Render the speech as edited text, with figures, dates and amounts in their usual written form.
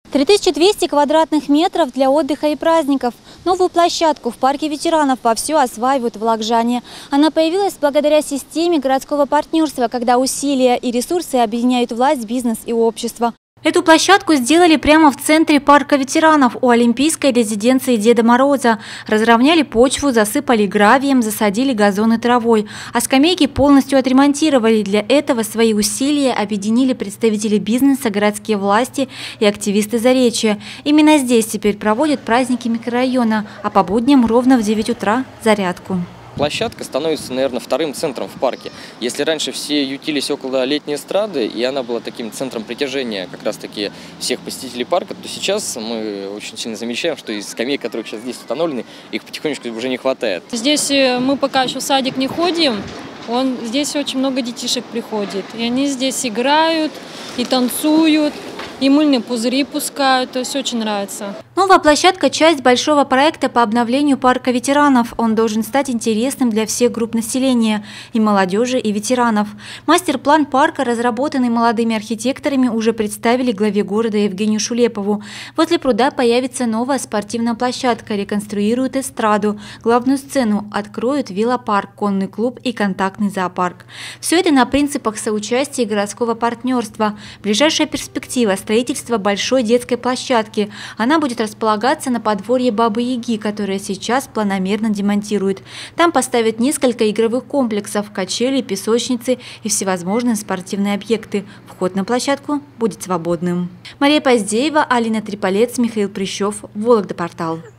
3200 квадратных метров для отдыха и праздников. Новую площадку в парке ветеранов вовсю осваивают в Лакжане. Она появилась благодаря системе городского партнерства, когда усилия и ресурсы объединяют власть, бизнес и общество. Эту площадку сделали прямо в центре парка ветеранов у Олимпийской резиденции Деда Мороза. Разровняли почву, засыпали гравием, засадили газоны травой. А скамейки полностью отремонтировали. Для этого свои усилия объединили представители бизнеса, городские власти и активисты Заречья. Именно здесь теперь проводят праздники микрорайона, а по будням ровно в 9 утра зарядку. Площадка становится, наверное, вторым центром в парке. Если раньше все ютились около летней эстрады, и она была таким центром притяжения как раз-таки всех посетителей парка, то сейчас мы очень сильно замечаем, что из скамеек, которые сейчас здесь установлены, их потихонечку уже не хватает. Здесь мы пока еще в садик не ходим, здесь очень много детишек приходит. И они здесь играют, и танцуют, и мыльные пузыри пускают, то есть очень нравится. Новая площадка – часть большого проекта по обновлению парка ветеранов. Он должен стать интересным для всех групп населения – и молодежи, и ветеранов. Мастер-план парка, разработанный молодыми архитекторами, уже представили главе города Евгению Шулепову. Возле пруда появится новая спортивная площадка, реконструируют эстраду, главную сцену, откроют велопарк, конный клуб и контактный зоопарк. Все это на принципах соучастия и городского партнерства. Ближайшая перспектива – строительство большой детской площадки. Она будет располагаться на подворье Бабы-Яги, которое сейчас планомерно демонтируют. Там поставят несколько игровых комплексов, качели, песочницы и всевозможные спортивные объекты. Вход на площадку будет свободным. Мария Поздеева, Алина Триполец, Михаил Прищев, Вологда Портал.